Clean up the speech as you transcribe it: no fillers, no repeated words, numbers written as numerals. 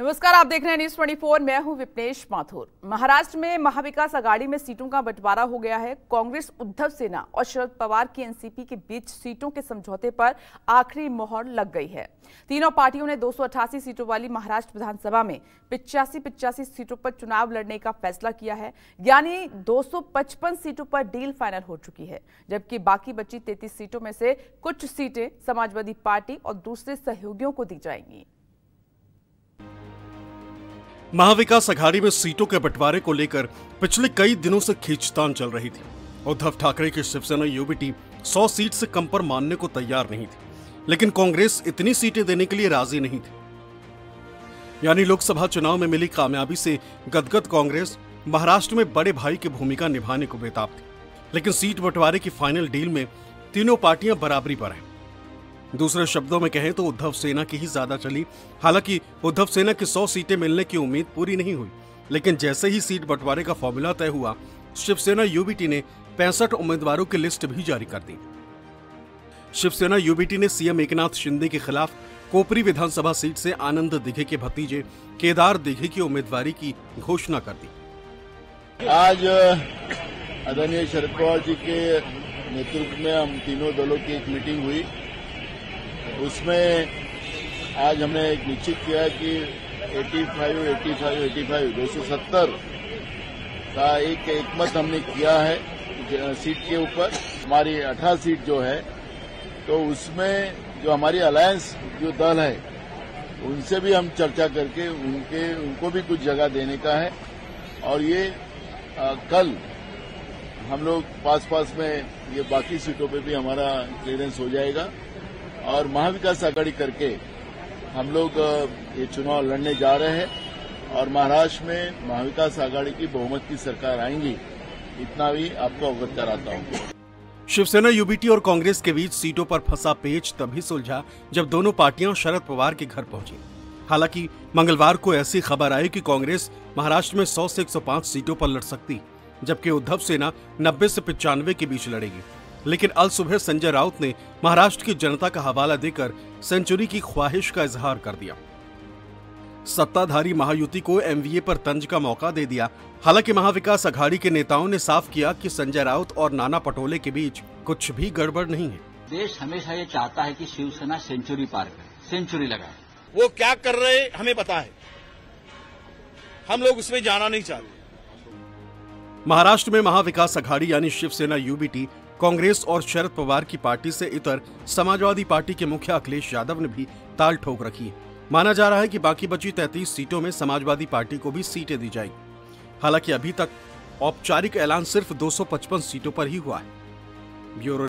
नमस्कार, आप देख रहे हैं न्यूज 24। मैं हूं विपनेश माथुर। महाराष्ट्र में महाविकास आघाड़ी में सीटों का बंटवारा हो गया है। कांग्रेस, उद्धव सेना और शरद पवार की एनसीपी के बीच सीटों के समझौते पर आखिरी मोहर लग गई है। तीनों पार्टियों ने 288 सीटों वाली महाराष्ट्र विधानसभा में 85 सीटों पर चुनाव लड़ने का फैसला किया है, यानी 255 सीटों पर डील फाइनल हो चुकी है, जबकि बाकी बची 33 सीटों में से कुछ सीटें समाजवादी पार्टी और दूसरे सहयोगियों को दी जाएंगी। महाविकास आघाड़ी में सीटों के बंटवारे को लेकर पिछले कई दिनों से खींचतान चल रही थी। उद्धव ठाकरे की शिवसेना यूबीटी 100 सीट से कम पर मानने को तैयार नहीं थी, लेकिन कांग्रेस इतनी सीटें देने के लिए राजी नहीं थी। यानी लोकसभा चुनाव में मिली कामयाबी से गदगद कांग्रेस महाराष्ट्र में बड़े भाई की भूमिका निभाने को बेताब थी, लेकिन सीट बंटवारे की फाइनल डील में तीनों पार्टियां बराबरी पर हैं। दूसरे शब्दों में कहें तो उद्धव सेना की ही ज्यादा चली। हालांकि उद्धव सेना की 100 सीटें मिलने की उम्मीद पूरी नहीं हुई, लेकिन जैसे ही सीट बंटवारे का फॉर्मूला तय हुआ, शिवसेना यूबीटी ने 65 उम्मीदवारों की लिस्ट भी जारी कर दी। शिवसेना यूबीटी ने सीएम एकनाथ शिंदे के खिलाफ कोपरी विधानसभा सीट से आनंद दिघे के भतीजे केदार दिघे की उम्मीदवारी की घोषणा कर दी। आज आदरणीय शरद पवार जी के नेतृत्व में हम तीनों दलों की एक मीटिंग हुई। उसमें आज हमने एक निश्चित किया कि 270 का एक मत हमने किया है सीट के ऊपर। हमारी 18 सीट जो है, तो उसमें जो हमारी अलायंस जो दल है, उनसे भी हम चर्चा करके उनको भी कुछ जगह देने का है। और ये कल हम लोग पास में ये बाकी सीटों पे भी हमारा क्लियरेंस हो जाएगा और महाविकास आघाड़ी करके हम लोग ये चुनाव लड़ने जा रहे हैं और महाराष्ट्र में महाविकास आघाड़ी की बहुमत की सरकार आएंगी, इतना भी आपको अवगत कराता हूं। शिवसेना यूबीटी और कांग्रेस के बीच सीटों पर फंसा पेच तभी सुलझा जब दोनों पार्टियां शरद पवार के घर पहुंची। हालांकि मंगलवार को ऐसी खबर आई कि कांग्रेस महाराष्ट्र में 100 से 105 सीटों पर लड़ सकती, जबकि उद्धव सेना 90 से 95 के बीच लड़ेगी। लेकिन अल सुबह संजय राउत ने महाराष्ट्र की जनता का हवाला देकर सेंचुरी की ख्वाहिश का इजहार कर दिया। सत्ताधारी महायुति को एमवीए पर तंज का मौका दे दिया। हालांकि महाविकास आघाड़ी के नेताओं ने साफ किया कि संजय राउत और नाना पटोले के बीच कुछ भी गड़बड़ नहीं है। देश हमेशा ये चाहता है कि शिवसेना सेंचुरी पार करे, सेंचुरी लगाए। वो क्या कर रहे हैं हमें पता है, हम लोग उसमें जाना नहीं चाहते। महाराष्ट्र में महाविकास आघाड़ी यानी शिवसेना यूबीटी, कांग्रेस और शरद पवार की पार्टी से इतर समाजवादी पार्टी के मुखिया अखिलेश यादव ने भी ताल ठोक रखी है। माना जा रहा है कि बाकी बची 33 सीटों में समाजवादी पार्टी को भी सीटें दी जाएंगी। हालांकि अभी तक औपचारिक ऐलान सिर्फ 255 सीटों पर ही हुआ है। ब्यूरो